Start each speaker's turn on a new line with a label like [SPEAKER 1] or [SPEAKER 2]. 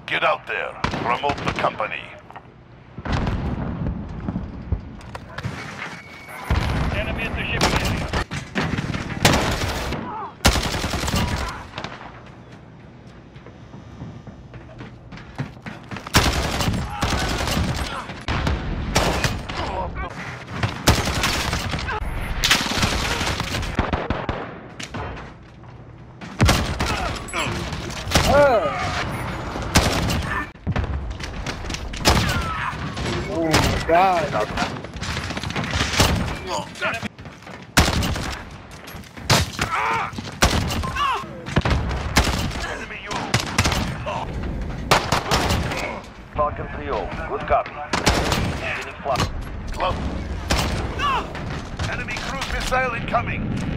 [SPEAKER 1] Get out there. Promote the company.
[SPEAKER 2] Enemy at the shipping area.
[SPEAKER 3] Oh my God.
[SPEAKER 1] Enemy you.
[SPEAKER 4] Falcon 3-0, good copy. Beginning flight.
[SPEAKER 1] Close. Enemy cruise missile incoming.